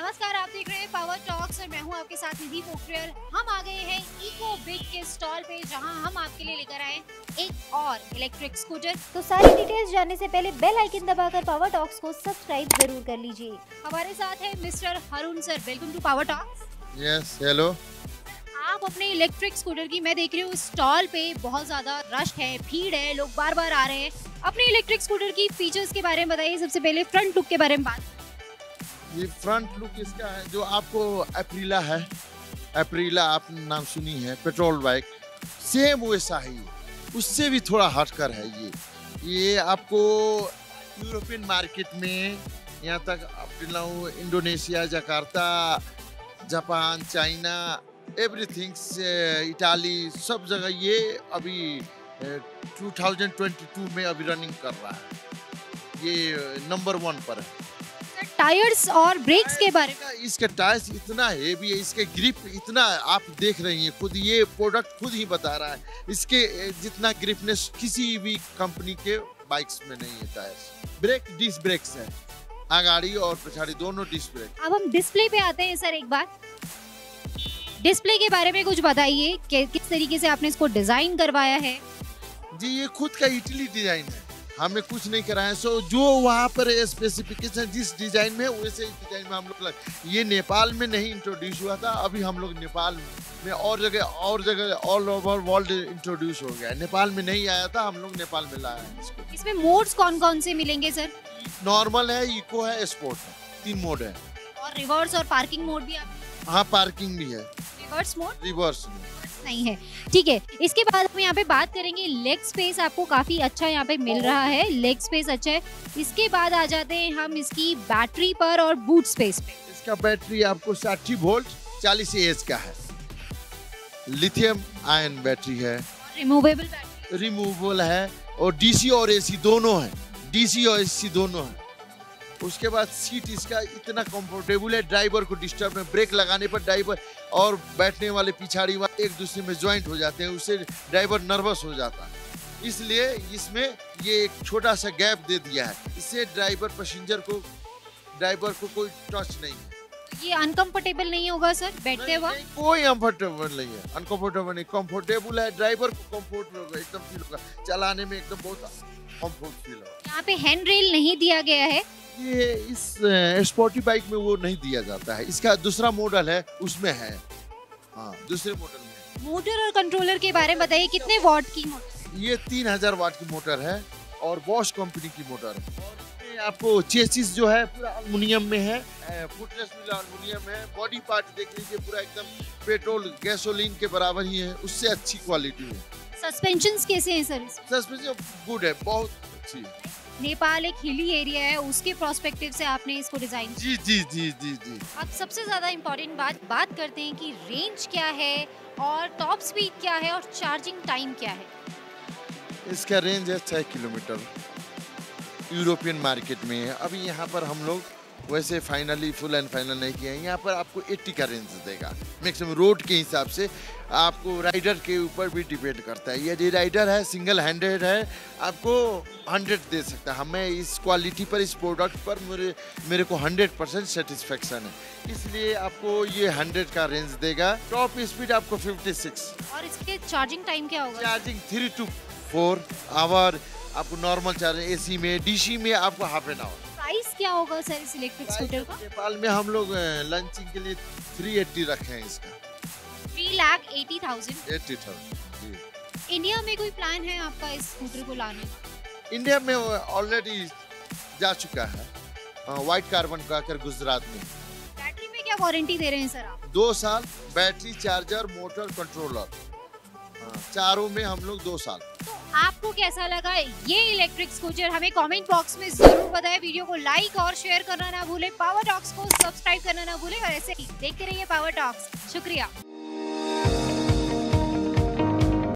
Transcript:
नमस्कार, आप देख रहे हैं पावर टॉक्स और मैं हूं आपके साथ निधि पोखरियाल। हम आ गए हैं इको बिग के स्टॉल पे, जहां हम आपके लिए लेकर आए एक और इलेक्ट्रिक स्कूटर। तो सारी डिटेल्स जानने से पहले बेल आइकन दबाकर पावर टॉक्स को सब्सक्राइब जरूर कर लीजिए। हमारे साथ है mister Harun sir. Welcome to power talks. Yes, hello. आप अपने इलेक्ट्रिक स्कूटर की, मैं देख रही हूँ स्टॉल पे बहुत ज्यादा रश है, भीड़ है, लोग बार बार आ रहे हैं। अपने इलेक्ट्रिक स्कूटर की फीचर्स के बारे में बताइए। सबसे पहले फ्रंट लुक के बारे में बात। ये फ्रंट लुक इसका है जो आपको एप्रिला है, एप्रिला आपने नाम सुनी है, पेट्रोल बाइक, सेम वैसा ही, उससे भी थोड़ा हटकर है ये आपको यूरोपियन मार्केट में यहाँ तक आप Indonesia, Jakarta, Japan, China, everything, Italy, सब जगह ये अभी 2022 में अभी रनिंग कर रहा है। ये नंबर 1 पर है। टायर्स और ब्रेक्स के बारे में। इसका टायर्स इतना हेवी है, इसके ग्रिप इतना, आप देख रही हैं खुद, ये प्रोडक्ट खुद ही बता रहा है, इसके जितना ग्रिपनेस किसी भी कंपनी के बाइक्स में नहीं है। टायर्स, ब्रेक डिस्क ब्रेक्स है, आगाड़ी और पिछाड़ी दोनों डिस्क ब्रेक। अब हम डिस्प्ले पे आते हैं सर। एक बार डिस्प्ले के बारे में कुछ बताइए कि किस तरीके से आपने इसको डिजाइन करवाया है। जी, ये खुद का इटली डिजाइन है, हमें कुछ नहीं कराया। सो जो वहाँ पर स्पेसिफिकेशन जिस डिजाइन में, वैसे डिजाइन में हम लोग, ये नेपाल में नहीं इंट्रोड्यूस हुआ था, अभी हम लोग नेपाल में और जगह ऑल ओवर वर्ल्ड इंट्रोड्यूस हो गया है। नेपाल में नहीं आया था, हम लोग नेपाल में लाया है इसको। इसमें मोड्स कौन कौन से मिलेंगे सर? नॉर्मल है, इको है, स्पोर्ट है, 3 मोड है। और रिवर्स और पार्किंग मोड भी आप? हाँ, पार्किंग भी है। Reverse mode? रिवर्स नहीं है, ठीक है। इसके बाद हम यहाँ पे बात करेंगे लेग स्पेस। आपको काफी अच्छा यहाँ पे मिल रहा है, लेग स्पेस अच्छा है। इसके बाद आ जाते हैं हम इसकी बैटरी पर और बूट स्पेस पे। इसका बैटरी आपको 60 वोल्ट 40 एएच का है, लिथियम आयन बैटरी है, रिमूवेबल बैटरी, रिमूवेबल है, और डीसी और एसी दोनों है, डीसी और एसी दोनों है। उसके बाद सीट इसका इतना कंफर्टेबल है, ड्राइवर को डिस्टर्ब नहीं, ब्रेक लगाने पर ड्राइवर और बैठने वाले पिछाड़ी वाले एक दूसरे में ज्वाइंट हो जाते हैं, उससे ड्राइवर नर्वस हो जाता है। इसलिए इसमें ये एक छोटा सा गैप दे दिया है, इससे ड्राइवर को कोई टच नहीं है। ये अनकंफर्टेबल नहीं होगा सर बैठते वक्त? कोई अनकंफर्टेबल नहीं है, अनकंफर्टेबल नहीं, कंफर्टेबल है। ड्राइवर को कंफर्ट होगा, एकदम फील होगा, चलाने में एकदम बहुत कंफर्ट फील होगा। यहाँ पे हैंड रेल नहीं दिया गया है, ये इस स्पोर्टी बाइक में वो नहीं दिया जाता है। इसका दूसरा मॉडल है, उसमें है। हाँ, दूसरे मॉडल में। मोटर और कंट्रोलर के बारे में बताइए। कितने वॉट की मोटर? ये 3000 वाट की मोटर है और बॉश कंपनी की मोटर है। और इसमें आपको चेसिस जो है पूरा एल्युमिनियम में है, फुटरेस्ट भी एल्युमिनियम है, बॉडी पार्ट देख लीजिए पूरा एकदम पेट्रोल गैसोलीन के बराबर ही है, उससे अच्छी क्वालिटी है। सस्पेंशंस कैसे हैं सर? सस्पेंशन गुड है, बहुत अच्छी है। नेपाल एक हिली एरिया है, उसके प्रोस्पेक्टिव से आपने इसको डिजाइन। जी जी जी जी जी। अब सबसे ज्यादा इम्पोर्टेंट बात करते हैं कि रेंज क्या है और टॉप स्पीड क्या है और चार्जिंग टाइम क्या है। इसका रेंज है 6 किलोमीटर, यूरोपियन मार्केट में है। अभी यहाँ पर हम लोग वैसे फाइनली फुल एंड फाइनल नहीं किया है, यहाँ पर आपको 80 का रेंज देगा मैक्सिमम। रोड के हिसाब से आपको राइडर के ऊपर भी डिपेंड करता है। यदि राइडर है, सिंगल हैंडेड है, आपको 100 दे सकता है। हमें इस क्वालिटी पर, इस प्रोडक्ट पर मेरे को 100% सेटिस्फेक्शन है, इसलिए आपको ये 100 का रेंज देगा। टॉप स्पीड आपको 56। और इसके चार्जिंग टाइम क्या होगा? चार्जिंग 3 to 4 आवर आपको नॉर्मल चार्जिंग, एसी में, डीसी में आपको हाफ एन आवर। प्राइस क्या होगा सर इस इलेक्ट्रिक स्कूटर का? नेपाल में हम लोग लंचिंग के लिए 380 रखे हैं इसका। 3,80,000। 80,000 जी। इंडिया में कोई प्लान है आपका इस स्कूटर को लाने का? इंडिया में ऑलरेडी जा चुका है, व्हाइट कार्बन का कर गुजरात में। बैटरी में क्या वारंटी दे रहे हैं सर आप? 2 साल बैटरी, चार्जर, मोटर, कंट्रोलर, चारों में हम लोग 2 साल। तो आपको कैसा लगा ये इलेक्ट्रिक स्कूटर? हमें कमेंट बॉक्स में जरूर बताएं। वीडियो को लाइक और शेयर करना ना भूलें, पावर टॉक्स को सब्सक्राइब करना ना भूलें, और ऐसे ही देखते रहिए पावर टॉक्स। शुक्रिया।